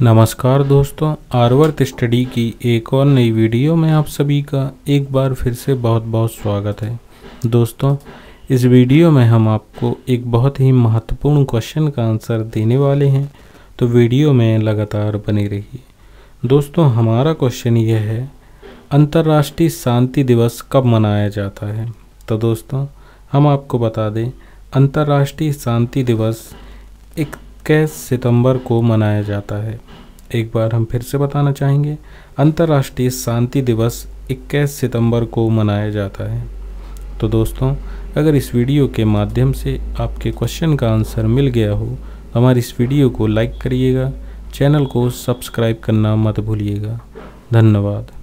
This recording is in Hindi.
नमस्कार दोस्तों, आर्यवर्त स्टडी की एक और नई वीडियो में आप सभी का एक बार फिर से बहुत बहुत स्वागत है। दोस्तों, इस वीडियो में हम आपको एक बहुत ही महत्वपूर्ण क्वेश्चन का आंसर देने वाले हैं, तो वीडियो में लगातार बने रहिए। दोस्तों, हमारा क्वेश्चन यह है, अंतर्राष्ट्रीय शांति दिवस कब मनाया जाता है। तो दोस्तों, हम आपको बता दें, अंतर्राष्ट्रीय शांति दिवस 21 सितंबर को मनाया जाता है। एक बार हम फिर से बताना चाहेंगे, अंतर्राष्ट्रीय शांति दिवस 21 सितंबर को मनाया जाता है। तो दोस्तों, अगर इस वीडियो के माध्यम से आपके क्वेश्चन का आंसर मिल गया हो तो हमारी इस वीडियो को लाइक करिएगा, चैनल को सब्सक्राइब करना मत भूलिएगा। धन्यवाद।